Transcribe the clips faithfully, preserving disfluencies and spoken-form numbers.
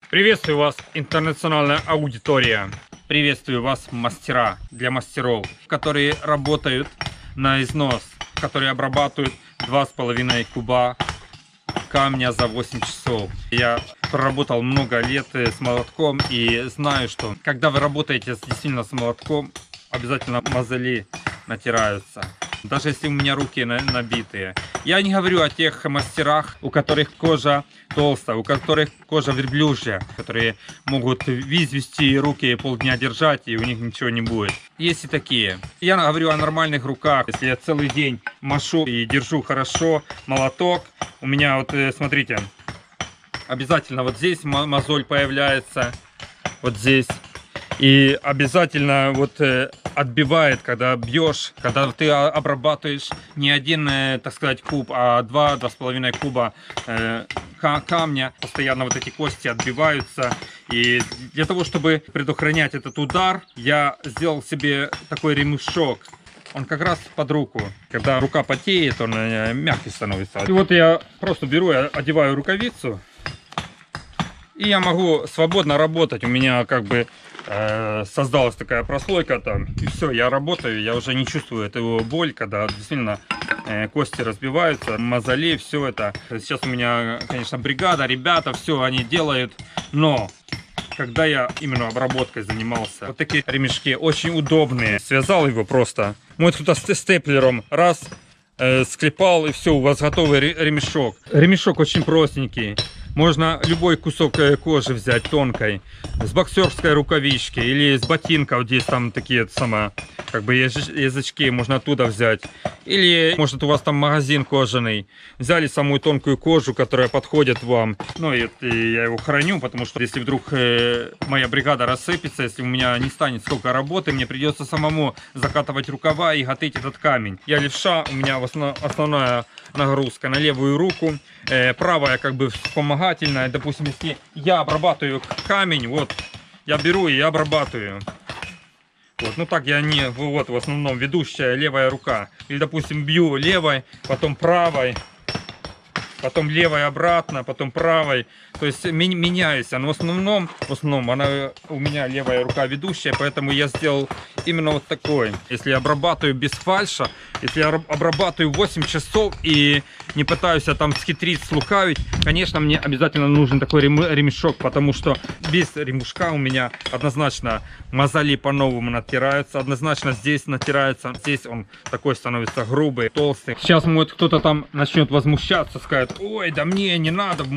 Приветствую вас, интернациональная аудитория. Приветствую вас, мастера для мастеров, которые работают на износ, которые обрабатывают два с половиной куба камня за восемь часов. Я проработал много лет с молотком и знаю, что когда вы работаете действительно с молотком, обязательно мозоли натираются. Даже если у меня руки набитые. Я не говорю о тех мастерах, у которых кожа толстая, у которых кожа верблюжья, которые могут извести руки полдня держать, и у них ничего не будет. Есть и такие. Я говорю о нормальных руках. Если я целый день машу и держу хорошо молоток, у меня вот, смотрите, обязательно вот здесь мозоль появляется, вот здесь. И обязательно вот отбивает, когда бьешь, когда ты обрабатываешь не один, так сказать, куб, а два, два с половиной куба э, камня, постоянно вот эти кости отбиваются. И для того, чтобы предохранять этот удар, я сделал себе такой ремешок. Он как раз под руку. Когда рука потеет, он мягкий становится. И вот я просто беру, я одеваю рукавицу, и я могу свободно работать. У меня как бы э, создалась такая прослойка там. И все, я работаю, я уже не чувствую эту боль, когда действительно э, кости разбиваются, мозоли, все это. Сейчас у меня, конечно, бригада, ребята, все они делают. Но когда я именно обработкой занимался, вот такие ремешки очень удобные. Связал его просто. Вот кто-то с степлером раз э, склепал, и все, у вас готовый ремешок. Ремешок очень простенький. Можно любой кусок кожи взять тонкой, с боксерской рукавички или с ботинков, здесь там такие самые, как бы язычки, можно оттуда взять. Или может у вас там магазин кожаный, взяли самую тонкую кожу, которая подходит вам. Ну и, и я его храню, потому что если вдруг э, моя бригада рассыпется, если у меня не станет сколько работы, мне придется самому закатывать рукава и готовить этот камень. Я левша, у меня основ, основная нагрузка на левую руку, э, правая как бы вспомогательная. Допустим, если я обрабатываю камень, вот я беру и обрабатываю. Вот, ну так я не, вот в основном ведущая левая рука. Или, допустим, бью левой, потом правой, потом левой обратно, потом правой. То есть меняюсь. Но в основном, в основном она у меня левая рука ведущая, поэтому я сделал именно вот такой. Если я обрабатываю без фальша, если я обрабатываю восемь часов и не пытаюсь я там схитрить, слукавить, конечно, мне обязательно нужен такой ремешок, потому что без ремешка у меня однозначно мозоли по-новому натираются, однозначно здесь натирается, здесь он такой становится грубый, толстый. Сейчас может кто-то там начнет возмущаться, скажет: ой, да мне не надо.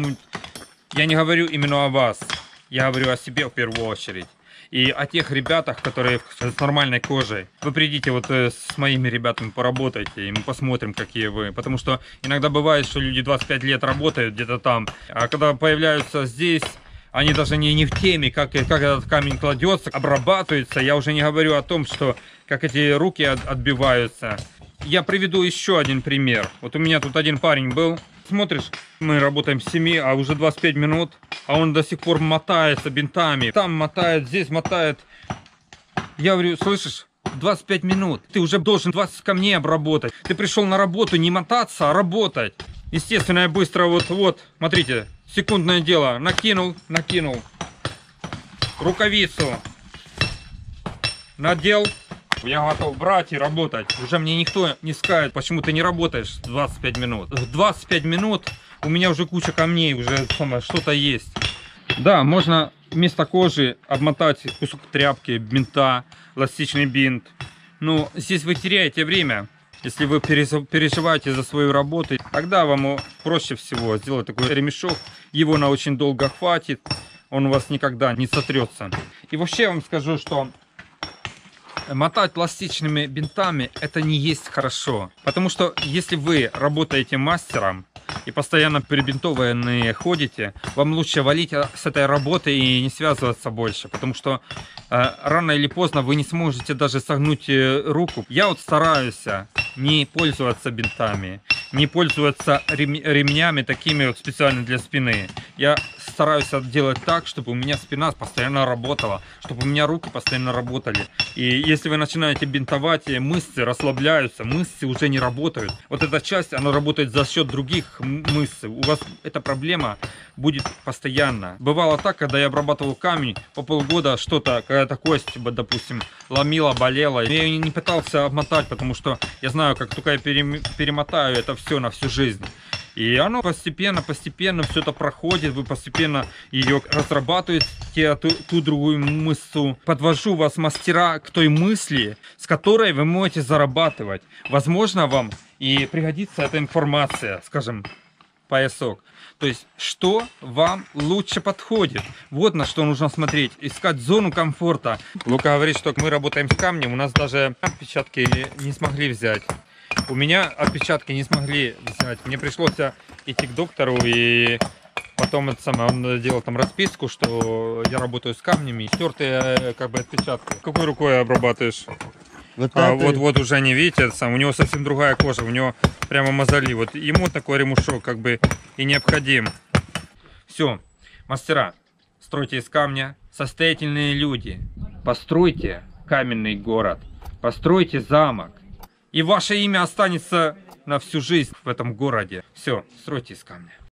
Я не говорю именно о вас, я говорю о себе в первую очередь. И о тех ребятах, которые с нормальной кожей. Вы придите вот с моими ребятами, поработайте, и мы посмотрим, какие вы. Потому что иногда бывает, что люди двадцать пять лет работают где-то там, а когда появляются здесь, они даже не, не в теме, как, как этот камень кладется, обрабатывается. Я уже не говорю о том, что как эти руки от, отбиваются. Я приведу еще один пример. Вот у меня тут один парень был. Смотришь, мы работаем с семи, а уже двадцать пять минут, а он до сих пор мотается бинтами. Там мотает, здесь мотает. Я говорю: слышишь, двадцать пять минут, ты уже должен двадцать камней обработать. Ты пришел на работу не мотаться, а работать. Естественно, я быстро вот-вот, смотрите, секундное дело, накинул, накинул рукавицу, надел. Я готов брать и работать. Уже мне никто не скажет, почему ты не работаешь двадцать пять минут. В двадцать пять минут у меня уже куча камней, уже что-то есть. Да, можно вместо кожи обмотать кусок тряпки, бинта, эластичный бинт. Но здесь вы теряете время. Если вы переживаете за свою работу, тогда вам проще всего сделать такой ремешок. Его на очень долго хватит. Он у вас никогда не сотрется. И вообще я вам скажу, что мотать пластичными бинтами — это не есть хорошо. Потому что если вы работаете мастером и постоянно перебинтованные ходите, вам лучше валить с этой работы и не связываться больше. Потому что э, рано или поздно вы не сможете даже согнуть руку. Я вот стараюсь не пользоваться бинтами, не пользоваться рем ремнями такими вот специально для спины. Я стараюсь делать так, чтобы у меня спина постоянно работала, чтобы у меня руки постоянно работали. И если вы начинаете бинтовать, мышцы расслабляются, мышцы уже не работают. Вот эта часть, она работает за счет других мышц. У вас эта проблема будет постоянно. Бывало так, когда я обрабатывал камень, по полгода что-то, какая-то кость, допустим, ломила, болела. Я ее не пытался обмотать, потому что я знаю, как только я перемотаю это все на всю жизнь. И оно постепенно, постепенно все это проходит, вы постепенно ее разрабатываете, ту, ту другую мышцу. Подвожу вас, мастера, к той мысли, с которой вы можете зарабатывать. Возможно, вам и пригодится эта информация, скажем, поясок. То есть, что вам лучше подходит. Вот на что нужно смотреть. Искать зону комфорта. Лука говорит, что мы работаем с камнем, у нас даже отпечатки не смогли взять. У меня отпечатки не смогли взять. Мне пришлось идти к доктору, и потом это самое, он делал там расписку, что я работаю с камнями, и стертые как бы отпечатки. Какой рукой обрабатываешь? Вот, а, вот, вот уже не видите, это сам, у него совсем другая кожа, у него прямо мозоли. Вот ему такой ремушок как бы и необходим. Все, мастера, стройте из камня. Состоятельные люди, постройте каменный город, постройте замок. И ваше имя останется на всю жизнь в этом городе. Все, стройте из камня.